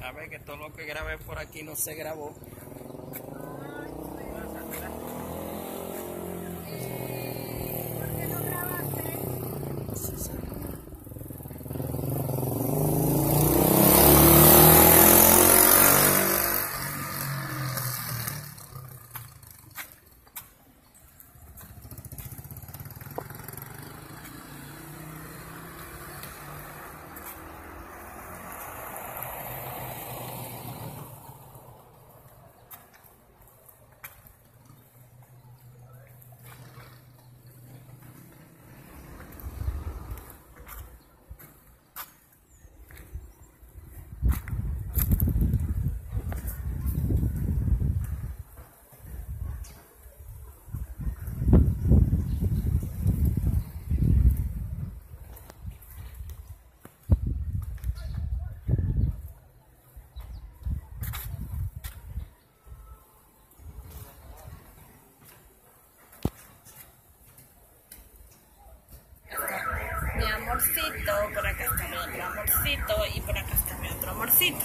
vez que todo lo que grabé por aquí no se grabó. Mi amorcito, por acá está mi otro amorcito y por acá está mi otro amorcito.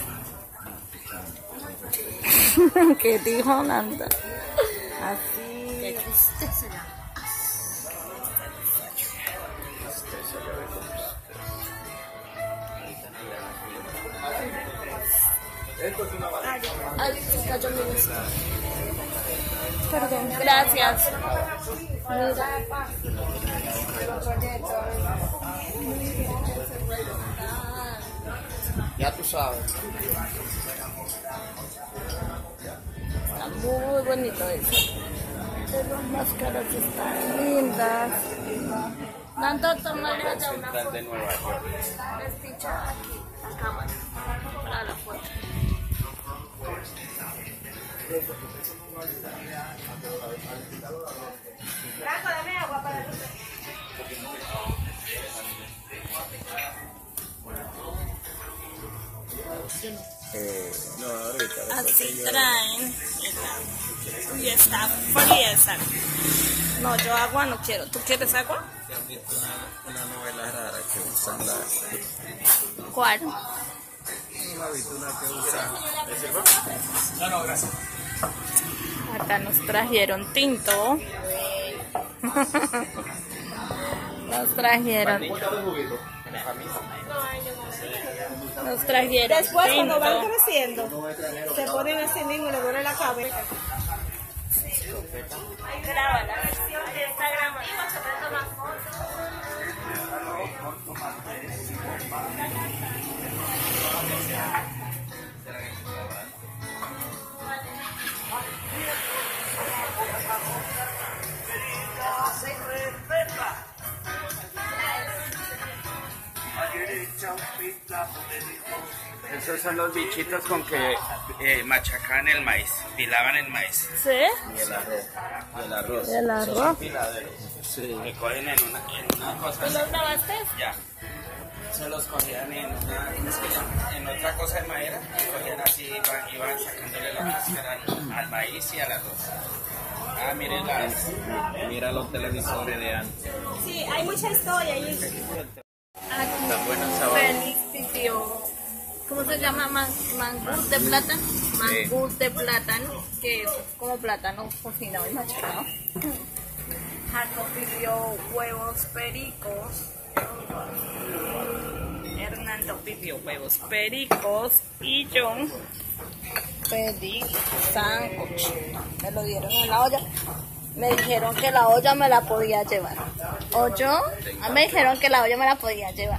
¿Qué dijo Nanda? Así. Qué tristeza. Ay, se cayó mi beso. Perdón, gracias. Ya tú sabes. Está muy bonito eso. Las máscaras están lindas. Nando, tomarle allá una Central foto. de Nueva York. Despicha aquí la cámara para la foto. Franco, dame agua para tu... No, ahorita. Así traen. Y está fría. No, yo agua no quiero. ¿Tú quieres agua? ¿Has visto una novela rara que usan la... ¿Cuál? No la he visto una que usan... No, no, gracias. Acá nos trajeron tinto. Nos trajeron. Nos trajeron Después, cuando van tinto. creciendo, se ponen así mismo y le duele la cabeza. Graba la versión que está grabando. Se puede tomar fotos. Esos son los bichitos con que machacan el maíz, pilaban el maíz. ¿Sí? Y el arroz. Y el arroz. El arroz. Sí. Que cogen en una cosa. ¿Tú los grabaste? Ya. Se los cogían en una, ¿cómo se llama? En otra cosa de madera. Cogían así, iban sacándole la máscara al maíz y al arroz. Ah, miren mira los televisores de antes. Sí, hay mucha historia ahí. Está bueno el sabor. Feliz pidió, ¿cómo se llama? Mangú de plátano. Mangú de plátano, que es como plátano cocinado y machacado. Jaco pidió huevos pericos. Hernando pidió huevos pericos y yo pedí sándwich. Me lo dieron en la olla. Me dijeron que la olla me la podía llevar. ¿O yo? Me dijeron que la olla me la podía llevar.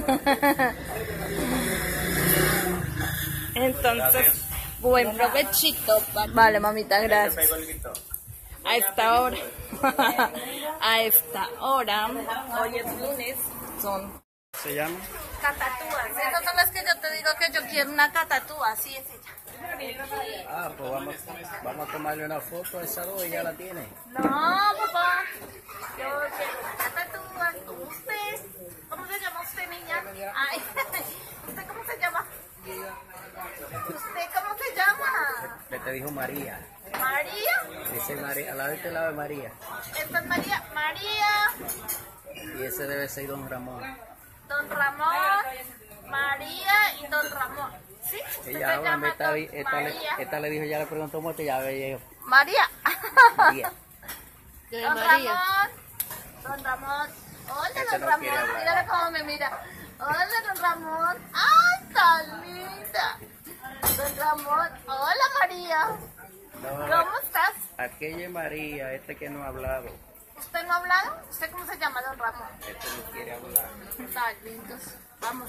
Entonces, buen provechito. Vale, mamita, gracias. A esta hora, a esta hora, hoy es lunes, son ¿Se llama? catatúas. Esas son las que yo te digo que yo quiero una catatúa, así es ella. Ah, pues vamos a tomarle una foto a esa dos y ya la tiene. No, papá, yo quiero una catatúa como usted. ¿Cómo se llama usted, niña? Ay, ¿usted cómo se llama? ¿Usted cómo se llama? ¿Qué te dijo María? ¿María? Dice María, al lado de este lado de María. Esta es María. María. Y ese debe ser Don Ramón. Don Ramón, María y Don Ramón. ¿Sí? Usted Ya, se llama esta le dijo, ya le preguntó mucho, ya ve. María. María. Don Ramón. Don Ramón. Hola, Este don no Ramón. quiere hablar. Mírale cómo me mira. Hola, don Ramón. ¡Ay, tan linda! Don Ramón. Hola, María. No, ¿Cómo estás? aquella es María, este que no ha hablado. ¿Usted no ha hablado? ¿Usted cómo se llama, don Ramón? Este no quiere hablar. Tan lindos. Vamos.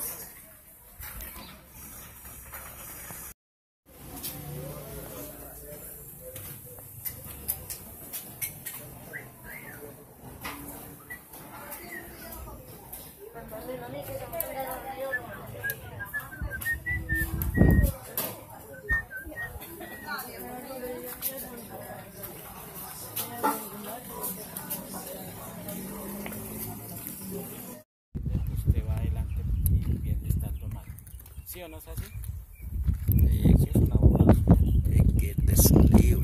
Usted va adelante y viene está tomando. ¿Sí o no es así? Sí, es una bola. Es que este es un lío.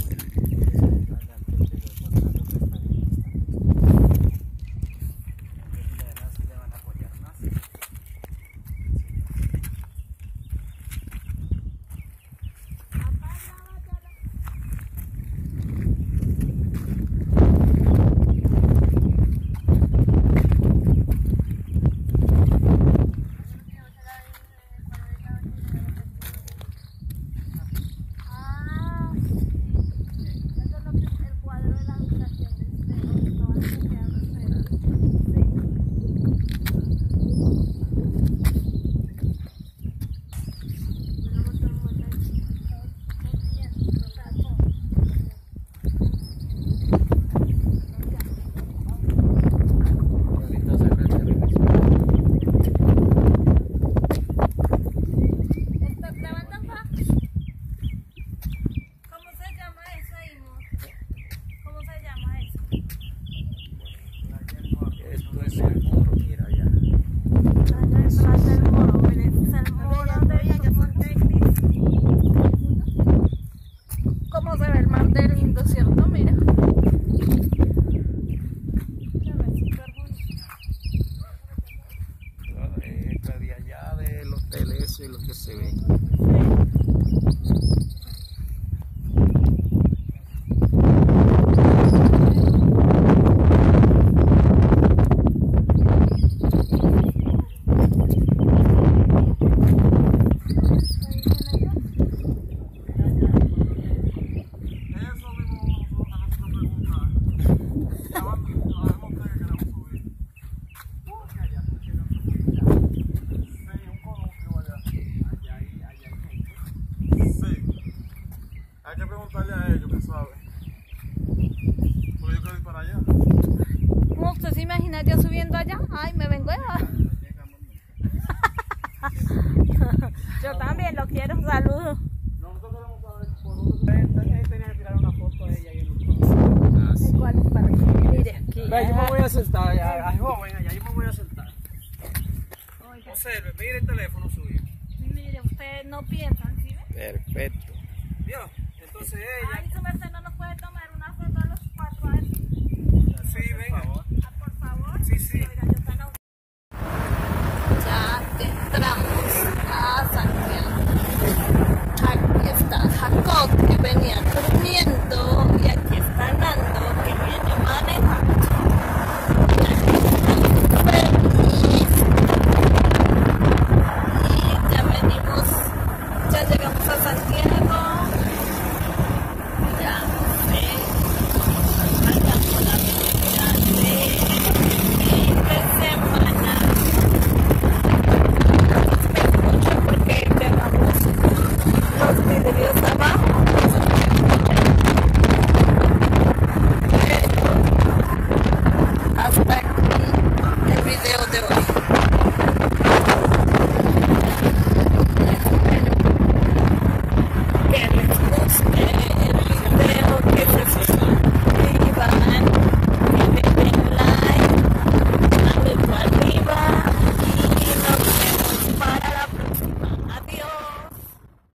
¿Cómo se ve el mar de lindo, cierto? Mira. Esta de allá del hotel ese es lo que se ve. Hay que preguntarle a ellos, que saben. Porque yo quiero ir para allá. ¿Cómo usted se imagina yo subiendo allá? Ay, me vengo ya. Yo también lo quiero, saludos. Nosotros queremos saber por dónde tenía que tirar una foto de ella y el ¿Cuál es para aquí? Mire, aquí. yo me voy a sentar, ay joven, allá yo me voy a sentar. Observe, mire el teléfono suyo. Mire, usted no piensa, ¿sí ve? Perfecto. ¿Vio? Entonces ella. Ay, su merced no nos puede tomar una foto a los 4 años. Sí, venga. Ah, por favor. Sí, sí. Oiga,